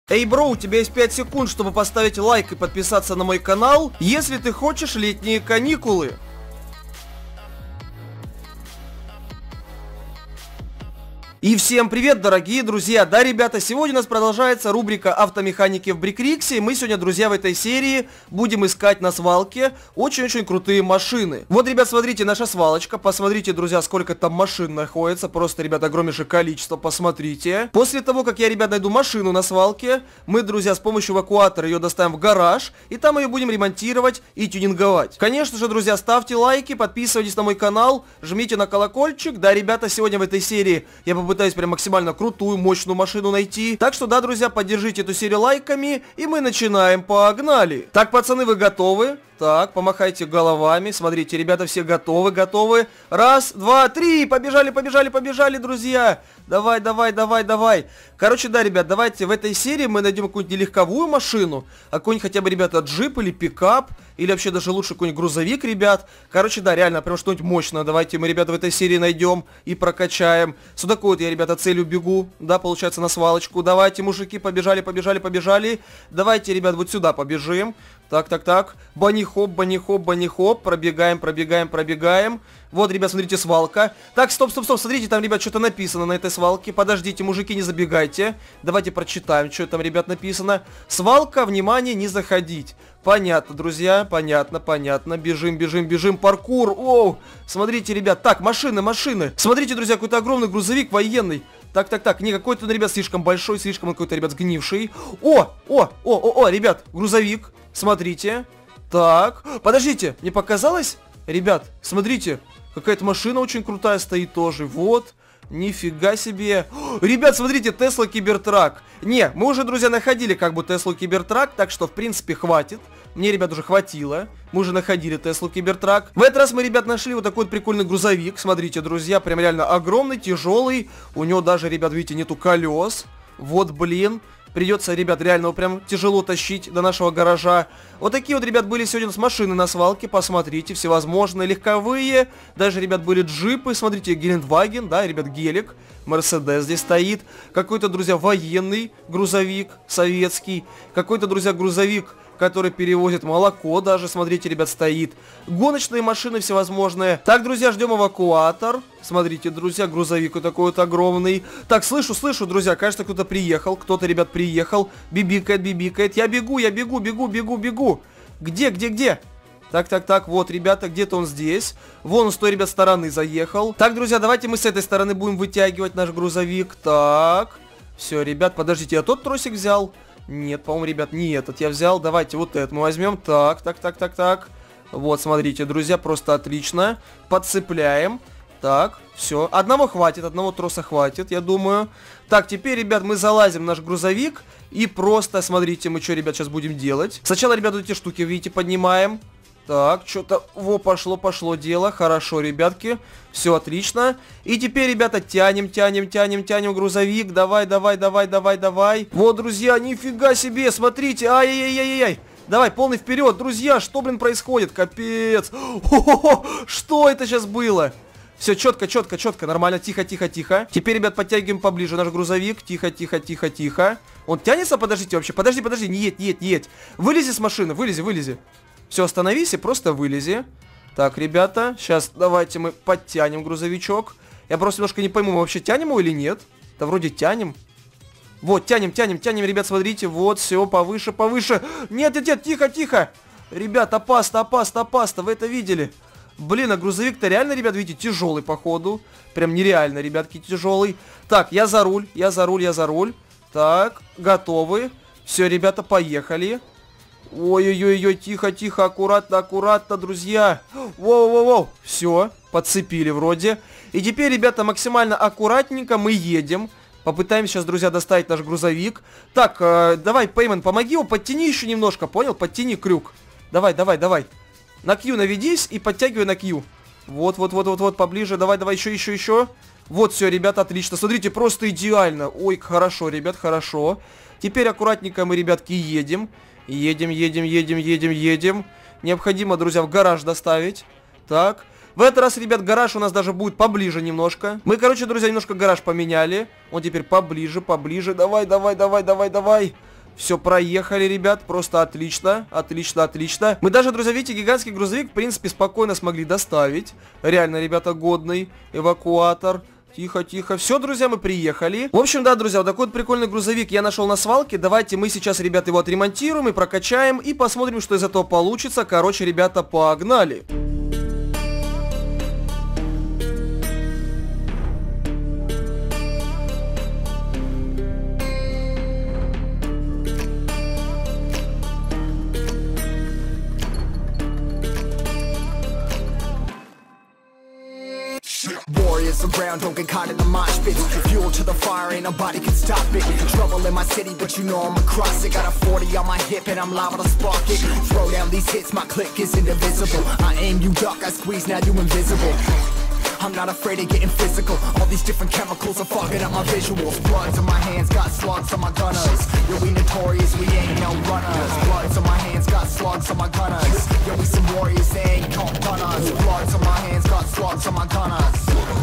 Эй, бро, у тебя есть 5 секунд, чтобы поставить лайк и подписаться на мой канал, если ты хочешь летние каникулы. И всем привет, дорогие друзья! Да, ребята, сегодня у нас продолжается рубрика автомеханики в Брикриксе. И мы сегодня, друзья, в этой серии будем искать на свалке очень-очень крутые машины. Вот, ребят, смотрите, наша свалочка. Посмотрите, друзья, сколько там машин находится. Просто, ребят, огромнейшее количество, посмотрите. После того, как я, ребят, найду машину на свалке, мы, друзья, с помощью эвакуатора ее доставим в гараж. И там ее будем ремонтировать и тюнинговать. Конечно же, друзья, ставьте лайки, подписывайтесь на мой канал, жмите на колокольчик. Да, ребята, сегодня в этой серии я попытаюсь прям максимально крутую, мощную машину найти. Так что, да, друзья, поддержите эту серию лайками, и мы начинаем. Погнали! Так, пацаны, вы готовы? Так, помахайте головами. Смотрите, ребята, все готовы. Раз, два, три. Побежали, друзья. Давай. Короче, да, ребят, давайте в этой серии мы найдем какую-нибудь нелегковую машину. А какой-нибудь хотя бы, ребята, джип или пикап. Или вообще даже лучше какой-нибудь грузовик, ребят. Короче, да, реально, прям что-нибудь мощное. Давайте мы, ребята, в этой серии найдем и прокачаем. Сюда вот я, ребята, целью бегу. Да, получается, на свалочку. Давайте, мужики, побежали. Давайте, ребят, вот сюда побежим. Так. Банни-хоп. Пробегаем. Вот, ребят, смотрите, свалка. Так, стоп. Смотрите, там, ребят, что-то написано на этой свалке. Подождите, мужики, не забегайте. Давайте прочитаем, что там, ребят, написано. Свалка, внимание, не заходить. Понятно, друзья, понятно. Бежим. Паркур. Оу, смотрите, ребят. Так, машины. Смотрите, друзья, какой-то огромный грузовик военный. Так. Не, какой-то, ребят, слишком большой, слишком какой-то, ребят, сгнивший. О, ребят, грузовик. Смотрите. Так, подождите, мне показалось? Ребят, смотрите, какая-то машина очень крутая стоит тоже. Вот, нифига себе. Ребят, смотрите, Тесла Кибертрак. Не, мы уже, друзья, находили как бы Теслу Кибертрак, так что, в принципе, хватит. Мне, ребят, уже хватило. Мы уже находили Теслу Кибертрак. В этот раз мы, ребят, нашли вот такой вот прикольный грузовик. Смотрите, друзья, прям реально огромный, тяжелый. У него даже, ребят, видите, нету колес. Вот, блин. Придется, ребят, реально его прям тяжело тащить до нашего гаража. Вот такие вот, ребят, были сегодня у нас машины на свалке. Посмотрите, всевозможные, легковые. Даже, ребят, были джипы. Смотрите, Гелендваген, да, ребят, гелик. Мерседес здесь стоит. Какой-то, друзья, военный грузовик, советский. Какой-то, друзья, грузовик, который перевозит молоко даже, смотрите, ребят, стоит. Гоночные машины всевозможные. Так, друзья, ждем эвакуатор. Смотрите, друзья, грузовик вот такой вот огромный. Так, слышу, друзья, кажется, кто-то приехал. Кто-то, ребят, приехал. Бибикает. Я бегу. Где? Так, вот, ребята, где-то он здесь. Вон он с той, ребят, стороны заехал. Так, друзья, давайте мы с этой стороны будем вытягивать наш грузовик. Так, все, ребят, подождите, я тот тросик взял? Нет, по-моему, ребят, не этот я взял. Давайте вот этот мы возьмем. Так. Вот, смотрите, друзья, просто отлично. Подцепляем. Так, все. Одного троса хватит, я думаю. Так, теперь, ребят, мы залазим в наш грузовик. И просто, смотрите, мы что, ребят, сейчас будем делать. Сначала, ребят, вот эти штуки, видите, поднимаем. Так, что-то, пошло дело. Хорошо, ребятки, все отлично. И теперь, ребята, тянем грузовик. Давай. Вот, друзья, нифига себе, смотрите, ай-яй-яй-яй. Давай, полный вперед, друзья, что, блин, происходит? Капец. Что это сейчас было? Все, четко, нормально, тихо. Теперь, ребят, подтягиваем поближе наш грузовик. Тихо. Он тянется, подождите, вообще, подожди, не едь. Вылези с машины, вылези. Все, остановись и просто вылези. Так, ребята, сейчас давайте мы подтянем грузовичок. Я просто немножко не пойму, мы вообще тянем его или нет? Да вроде тянем. Вот, тянем, ребят, смотрите. Вот, все, повыше. Нет, тихо. Ребят, опасно, вы это видели? Блин, а грузовик-то реально, ребят, видите, тяжелый, походу. Прям нереально, ребятки, тяжелый. Так, я за руль. Так, готовы. Все, ребята, поехали. Ой-ой-ой, тихо, аккуратно, друзья. Воу. Все, подцепили вроде. И теперь, ребята, максимально аккуратненько мы едем. Попытаемся сейчас, друзья, доставить наш грузовик. Так, давай, Пеймен, помоги его, подтяни еще немножко, понял? Подтяни крюк. Давай. На Q наведись и подтягивай на Q. Вот, поближе, давай, еще. Вот, все, ребята, отлично. Смотрите, просто идеально. Ой, хорошо, ребят, хорошо. Теперь аккуратненько мы, ребятки, едем. Необходимо, друзья, в гараж доставить. Так. В этот раз, ребят, гараж у нас даже будет поближе немножко. Мы, короче, друзья, немножко гараж поменяли. Он теперь поближе. Давай. Все, проехали, ребят, просто отлично, отлично, отлично. Мы даже, друзья, видите, гигантский грузовик, в принципе, спокойно смогли доставить. Реально, ребята, годный эвакуатор. Тихо, тихо. Все, друзья, мы приехали. В общем, да, друзья, вот такой вот прикольный грузовик я нашел на свалке. Давайте мы сейчас, ребята, его отремонтируем и прокачаем, и посмотрим, что из этого получится. Короче, ребята, погнали. Warriors around, don't get caught in the mosh pit. Fuel to the fire, ain't nobody can stop it. Trouble in my city, but you know I'm across it. Got a 40 on my hip and I'm liable to spark it. Throw down these hits, my click is indivisible. I aim, you duck, I squeeze, now you invisible. I'm not afraid of getting physical. All these different chemicals are fogging up my visuals. Bloods on my hands, got slugs on my gunners. Yo, we notorious, we ain't no runners. Bloods on my hands, got slugs on my gunners. Yo, we some warriors, they ain't called gunners. Bloods on my hands, got slugs on my gunners.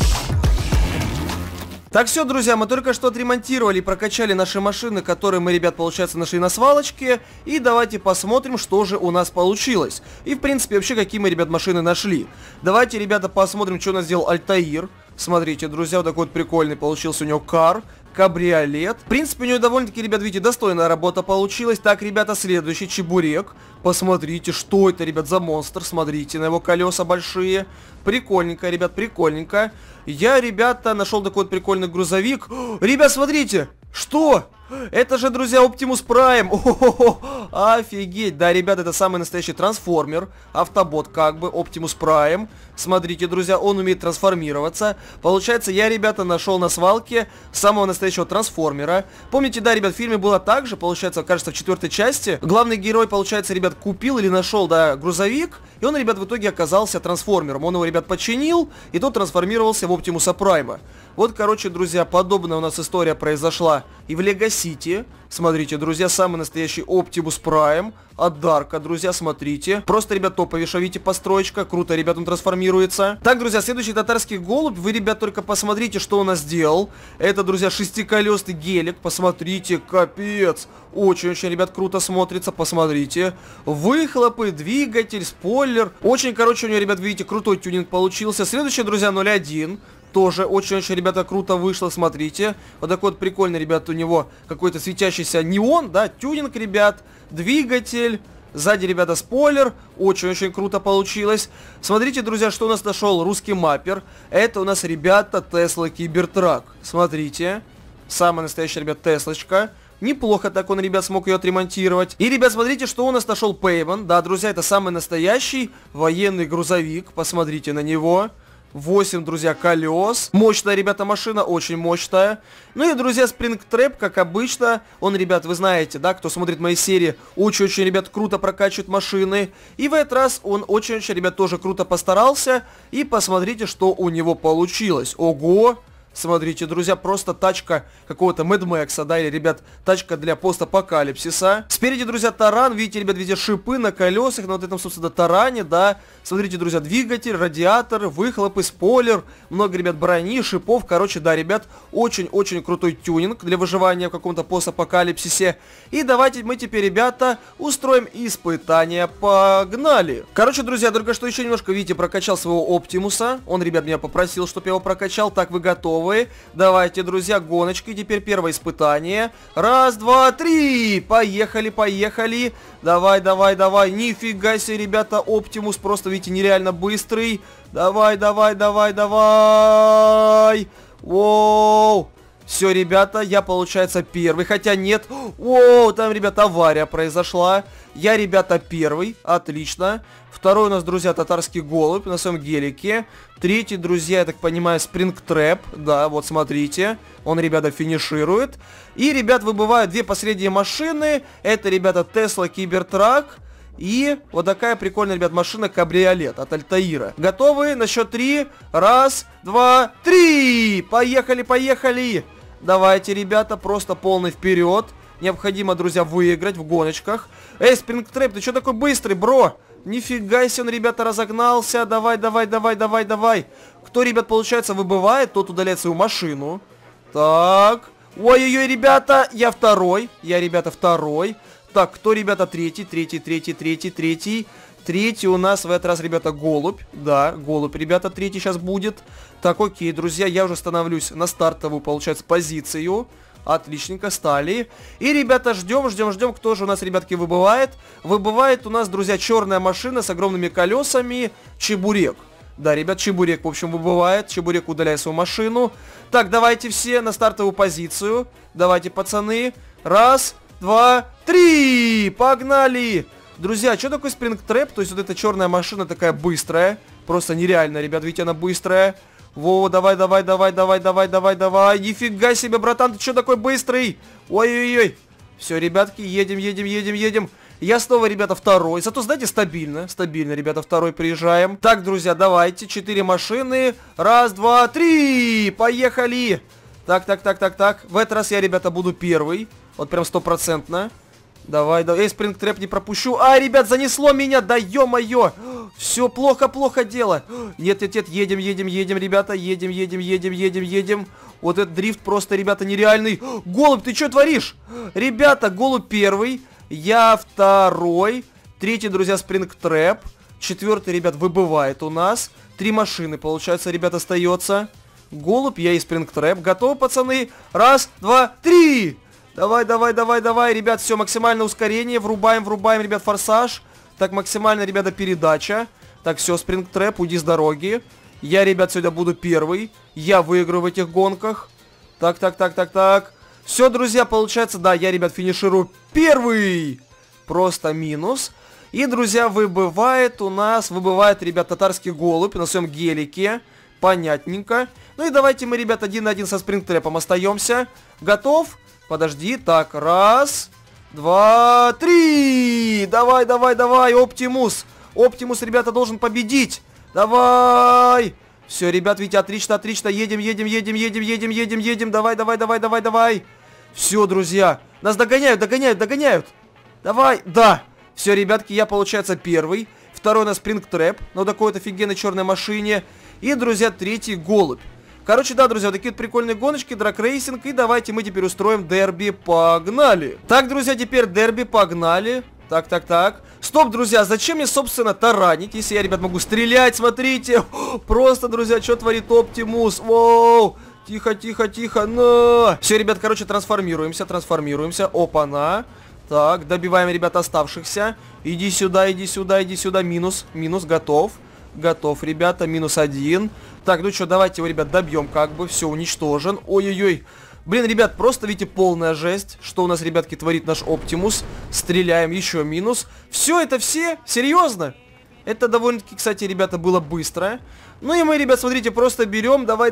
Так, все, друзья, мы только что отремонтировали и прокачали наши машины, которые мы, ребят, получается, нашли на свалочке. И давайте посмотрим, что же у нас получилось. И, в принципе, вообще, какие мы, ребят, машины нашли. Давайте, ребята, посмотрим, что у нас сделал Альтаир. Смотрите, друзья, вот такой вот прикольный получился у него кар. Кабриолет. В принципе, у него довольно-таки, ребят, видите, достойная работа получилась. Так, ребята, следующий чебурек. Посмотрите, что это, ребят, за монстр. Смотрите на его колеса большие. Прикольненько, ребят, прикольненько. Я, ребята, нашел такой вот прикольный грузовик. Ребят, смотрите! Что? Это же, друзья, Optimus Prime. О-хо-хо, офигеть. Да, ребят, это самый настоящий трансформер. Автобот, как бы, Optimus Prime. Смотрите, друзья, он умеет трансформироваться. Получается, я, ребята, нашел на свалке самого настоящего трансформера. Помните, да, ребят, в фильме было так же. Получается, кажется, в 4-й части. Главный герой, получается, ребят, купил или нашел, да, грузовик. И он, ребят, в итоге оказался трансформером. Он его, ребят, починил. И тот трансформировался в Оптимуса Прайма. Вот, короче, друзья, подобная у нас история произошла и в Лего Сити. Смотрите, друзья, самый настоящий Optimus Prime от Дарка, друзья, смотрите. Просто, ребят, топовейшая, видите, построечка. Круто, ребят, он трансформируется. Так, друзья, следующий татарский голубь. Вы, ребят, только посмотрите, что он у нас сделал. Это, друзья, шестиколесный гелик. Посмотрите, капец. Очень-очень, ребят, круто смотрится. Посмотрите. Выхлопы, двигатель, спойлер. Очень, короче, у него, ребят, видите, крутой тюнинг получился. Следующий, друзья, 01. Тоже очень-очень, ребята, круто вышло, смотрите. Вот такой вот прикольный, ребят, у него какой-то светящийся неон, да, тюнинг, ребят. Двигатель. Сзади, ребята, спойлер. Очень-очень круто получилось. Смотрите, друзья, что у нас нашел русский маппер. Это у нас, ребята, Tesla Cybertruck. Смотрите. Самая настоящая, ребят, Теслочка. Неплохо так он, ребят, смог ее отремонтировать. И, ребят, смотрите, что у нас нашел Пейман. Да, друзья, это самый настоящий военный грузовик. Посмотрите на него. 8, друзья, колес. Мощная, ребята, машина, очень мощная. Ну и, друзья, Springtrap, как обычно. Он, ребят, вы знаете, да, кто смотрит мои серии, очень-очень, ребят, круто прокачивает машины. И в этот раз он очень-очень, ребят, тоже круто постарался. И посмотрите, что у него получилось. Ого! Смотрите, друзья, просто тачка какого-то Мэд Мэкса, да, или, ребят, тачка для постапокалипсиса. Спереди, друзья, таран, видите, ребят, везде шипы на колесах, на вот этом, собственно, таране, да. Смотрите, друзья, двигатель, радиатор, выхлопы, спойлер, много, ребят, брони, шипов. Короче, да, ребят, очень-очень крутой тюнинг для выживания в каком-то постапокалипсисе. И давайте мы теперь, ребята, устроим испытания. Погнали! Короче, друзья, только что еще немножко, видите, прокачал своего Оптимуса. Он, ребят, меня попросил, чтобы я его прокачал. Так, вы готовы? Давайте, друзья, гоночки. Теперь первое испытание. Раз, два, три. Поехали, поехали. Давай, давай, давай. Нифига себе, ребята, Оптимус просто, видите, нереально быстрый. Давай, давай, давай, давай. Воу. Все, ребята, я, получается, первый. Хотя нет. Воу, там, ребята, авария произошла. Я, ребята, первый. Отлично. Второй у нас, друзья, татарский голубь на своем гелике. Третий, друзья, я так понимаю, Springtrap. Да, вот смотрите. Он, ребята, финиширует. И, ребят, выбывают две последние машины. Это, ребята, Tesla Cybertruck. И вот такая прикольная, ребят, машина Кабриолет от Альтаира. Готовы? На счет 3. Раз, два, три. Поехали, поехали. Давайте, ребята, просто полный вперед. Необходимо, друзья, выиграть в гоночках. Эй, Springtrap, ты что такой быстрый, бро? Нифига себе он, ребята, разогнался. Давай, давай, давай, давай, давай. Кто, ребят, получается, выбывает, тот удаляет свою машину. Так. Ой-ой-ой, ребята, я второй. Я, ребята, второй. Так, кто, ребята, третий? Третий у нас в этот раз, ребята, голубь. Да, голубь, ребята, третий сейчас будет. Так, окей, друзья, я уже становлюсь на стартовую, получается, позицию. Отличненько, стали. И, ребята, ждем, кто же у нас, ребятки, выбывает. Выбывает у нас, друзья, черная машина с огромными колесами. Чебурек. Да, ребят, Чебурек, в общем, выбывает. Чебурек удаляет свою машину. Так, давайте все на стартовую позицию. Давайте, пацаны. Раз, два, три. Погнали. Друзья, что такое спрингтрэп? То есть вот эта черная машина такая быстрая. Просто нереально, ребят, видите, она быстрая. Во, давай. Нифига себе, братан, ты что такой быстрый? Ой-ой-ой. Все, ребятки, едем. Я снова, ребята, второй. Зато, знаете, стабильно, ребята, второй приезжаем. Так, друзья, давайте, 4 машины. Раз, два, три. Поехали. Так. В этот раз я, ребята, буду первый. Вот прям 100%. Давай. Эй, спрингтрэп не пропущу. А, ребят, занесло меня. Да ё-моё. Все, плохо дело. Нет, едем, ребята. Едем. Вот этот дрифт просто, ребята, нереальный. Голубь, ты что творишь? Ребята, голубь первый. Я второй. Третий, друзья, спрингтрэп. Четвертый, ребят, выбывает у нас. 3 машины, получается, ребят, остается. Голубь, я и спрингтрэп. Готовы, пацаны? Раз, два, три. Давай, ребят, все, максимальное ускорение. Врубаем, ребят, форсаж. Так, максимально, ребята, передача. Так, все, спрингтрэп, уйди с дороги. Я, ребят, сегодня буду первый. Я выиграю в этих гонках. Так. Все, друзья, получается, да, я, ребят, финиширую первый. Просто минус. И, друзья, выбывает, ребят, татарский голубь на своем гелике. Понятненько. Ну и давайте мы, ребят, 1 на 1 со спрингтрэпом остаемся. Готов? Подожди, так, раз, два, три. Давай, Оптимус. Оптимус, ребята, должен победить. Давай. Все, ребят, видите, отлично. Едем. Давай. Все, друзья. Нас догоняют. Давай, да. Все, ребятки, я, получается, первый. Второй у нас спрингтрэп на такой вот офигенной черной машине. И, друзья, третий голубь. Короче, да, друзья, вот такие вот прикольные гоночки, драг-рейсинг. И давайте мы теперь устроим дерби. Погнали. Так, друзья, теперь дерби. Погнали. Так. Стоп, друзья, зачем мне, собственно, таранить, если я, ребят, могу стрелять? Смотрите. Просто, друзья, что творит Оптимус? Воу. Тихо. На. Все, ребят, короче, трансформируемся. Опа-на. Так, добиваем, ребят, оставшихся. Иди сюда. Минус, готов, ребята, -1. Так, ну что, давайте его, ребят, добьем, как бы. Все, уничтожен. Ой-ой-ой. Блин, ребят, просто, видите, полная жесть. Что у нас, ребятки, творит наш Оптимус. Стреляем, еще минус. Все, это все? Серьезно? Это довольно-таки, кстати, ребята, было быстро. Ну и мы, ребят, смотрите, просто берем. Давай.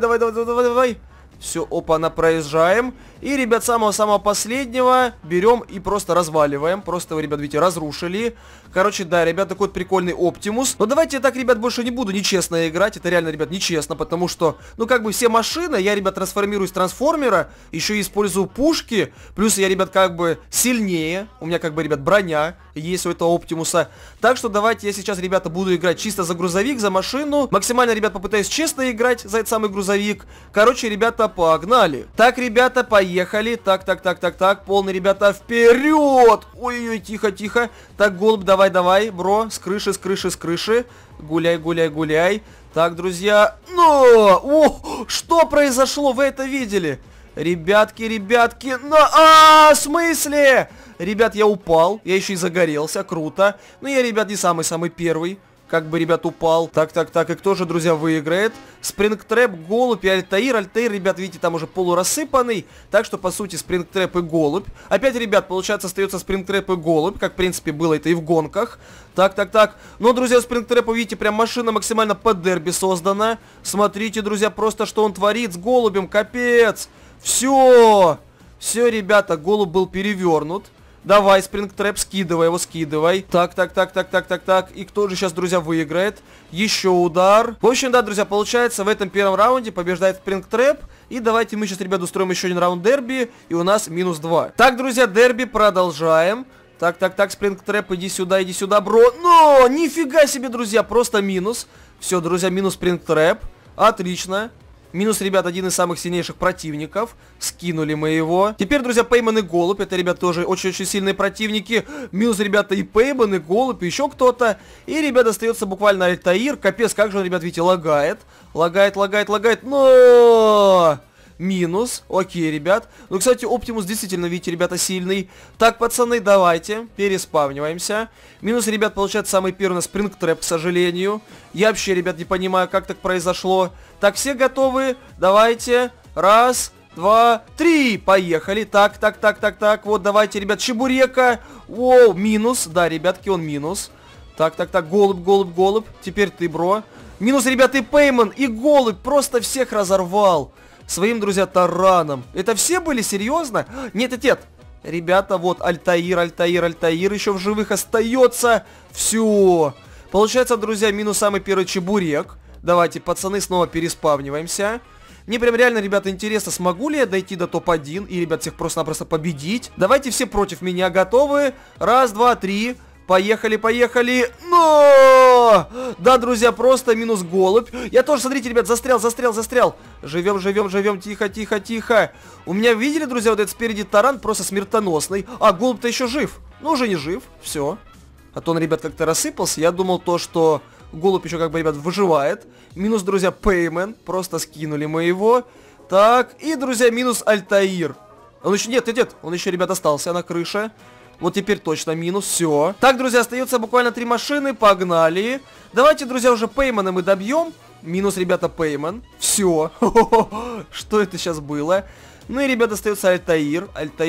Все, опа, проезжаем. И, ребят, самого-самого последнего берем и просто разваливаем. Просто, ребят, видите, разрушили. Короче, да, ребят, такой вот прикольный Оптимус. Но давайте я так, ребят, больше не буду нечестно играть. Это реально, ребят, нечестно, потому что, ну, как бы все машины, я, ребят, трансформируюсь в трансформера. Еще использую пушки. Плюс я, ребят, как бы сильнее. У меня, как бы, ребят, броня есть у этого Оптимуса. Так что давайте я сейчас, ребята, буду играть чисто за грузовик, за машину. Максимально, ребят, попытаюсь честно играть за этот самый грузовик. Короче, ребята, погнали. Так, ребята, поехали. Так. Полный, ребята, вперед. Ой-ой-ой, тихо. Так, голубь, давай, бро. С крыши. Гуляй. Так, друзья. Но! О, что произошло? Вы это видели? Ребятки. В смысле? Ребят, я упал. Я еще и загорелся. Круто. Но я, ребят, не самый первый. Как бы, ребят, упал. Так. И кто же, друзья, выиграет? Спрингтрэп, голубь и Альтаир. Альтаир, ребят, видите, там уже полурассыпанный. Так что, по сути, спрингтрэп и голубь. Опять, ребят, получается, остается спрингтрэп и голубь. Как, в принципе, было это и в гонках. Так. Но, друзья, у спрингтрэпа, видите, прям машина максимально под дерби создана. Смотрите, друзья, просто что он творит с голубем. Капец. Все, ребята, голубь был перевернут. Давай, спрингтрэп, скидывай его. Так. И кто же сейчас, друзья, выиграет? Еще удар. В общем, да, друзья, получается, в этом первом раунде побеждает спрингтрэп. И давайте мы сейчас, ребят, устроим еще один раунд дерби. И у нас -2. Так, друзья, дерби продолжаем. Так, спрингтрэп, иди сюда, бро. Но, нифига себе, друзья, просто минус. Все, друзья, минус спрингтрэп. Отлично. Минус, ребят, один из самых сильнейших противников. Скинули мы его. Теперь, друзья, Пейман и Голубь. Это, ребят, тоже очень-очень сильные противники. Минус, ребята, и Пейман, и Голубь, и еще кто-то. И, ребят, остается буквально Альтаир. Капец, как же он, ребят, видите, лагает. Лагает. Но... Минус. Окей, ребят. Ну, кстати, Оптимус действительно, видите, ребята, сильный. Так, пацаны, давайте. Переспавниваемся. Минус, ребят, получается самый первый у нас Спрингтрэп, к сожалению. Я вообще, ребят, не понимаю, как так произошло. Так, все готовы? Давайте. Раз, два, три. Поехали. Так. Вот, давайте, ребят, Чебурека. Воу, минус. Да, ребятки, он минус. Так. Голубь. Теперь ты, бро. Минус, ребят, и Пейман, и Голубь. Просто всех разорвал. Своим, друзья, тараном. Это все были? Серьезно? Нет. Ребята, вот Альтаир еще в живых остается. Все. Получается, друзья, минус самый первый Чебурек. Давайте, пацаны, снова переспавниваемся. Мне прям реально, ребята, интересно, смогу ли я дойти до топ-1 и, ребят, всех просто-напросто победить. Давайте все против меня готовы. Раз, два, три. Поехали. Но! Да, друзья, просто минус Голубь. Я тоже, смотрите, ребят, застрял. Живем. Тихо. У меня, видели, друзья, вот этот спереди таран просто смертоносный. А, Голубь-то еще жив. Ну, уже не жив. Все. А то он, ребят, как-то рассыпался. Я думал то, что Голубь еще, как бы, ребят, выживает. Минус, друзья, Пейман. Просто скинули мы его. Так, и, друзья, минус Альтаир. Он еще, нет. Он еще, ребят, остался на крыше. Вот теперь точно минус, все. Так, друзья, остается буквально 3 машины, погнали. Давайте, друзья, уже Пеймана мы добьем. Минус, ребята, Пейман. Все. Что это сейчас было? Ну и, ребята, остается Альтаир.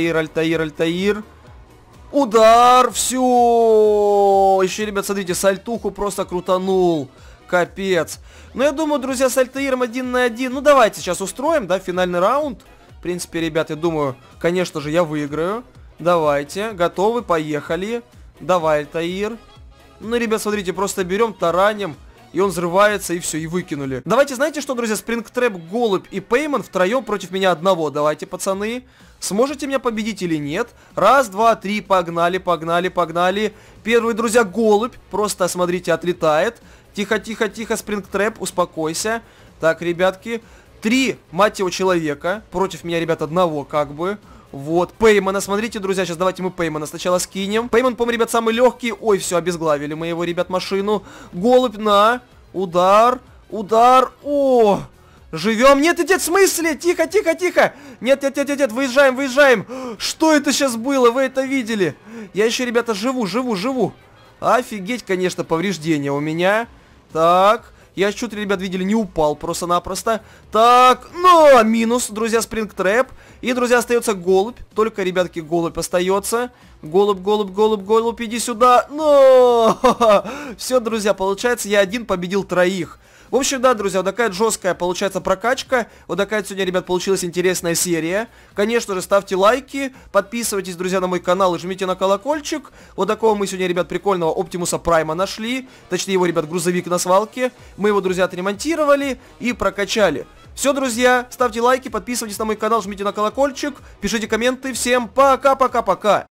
Удар, все. Еще, ребят, смотрите, сальтуху просто крутанул. Капец. Ну, я думаю, друзья, с Альтаиром 1 на 1. Ну, давайте сейчас устроим, да, финальный раунд. В принципе, ребят, я думаю, конечно же, я выиграю. Давайте, готовы, поехали. Давай, Альтаир. Ну, ребят, смотрите, просто берем, тараним. И он взрывается, и все, и выкинули. Давайте, знаете что, друзья, Спрингтрэп, Голубь и Пейман втроем против меня одного. Давайте, пацаны. Сможете меня победить или нет? Раз, два, три, погнали. Первый, друзья, Голубь. Просто, смотрите, отлетает. Тихо, Спрингтрэп, успокойся. Так, ребятки. 3, мать его, человека. Против меня, ребят, одного, как бы. Вот, Пеймана, смотрите, друзья, сейчас давайте мы Пеймана сначала скинем. Пейман, по-моему, ребят, самый легкий. Ой, все, обезглавили мы его, ребят, машину. Голубь на, удар. О, живем. Нет, в смысле? Тихо. Нет, выезжаем. Что это сейчас было? Вы это видели? Я еще, ребята, живу. Офигеть, конечно, повреждения у меня. Так. Я что-то, ребят, видели, не упал просто-напросто. Так, но минус, друзья, Спрингтрэп. И, друзья, остается Голубь. Только, ребятки, Голубь остается. Голубь, иди сюда. Но! Все, друзья, получается, я один победил 3. В общем, да, друзья, вот такая жесткая, получается, прокачка. Вот такая сегодня, ребят, получилась интересная серия. Конечно же, ставьте лайки, подписывайтесь, друзья, на мой канал и жмите на колокольчик. Вот такого мы сегодня, ребят, прикольного Оптимуса Прайма нашли. Точнее, его, ребят, грузовик на свалке. Мы его, друзья, отремонтировали и прокачали. Все, друзья, ставьте лайки, подписывайтесь на мой канал, жмите на колокольчик, пишите комменты. Всем пока-пока-пока.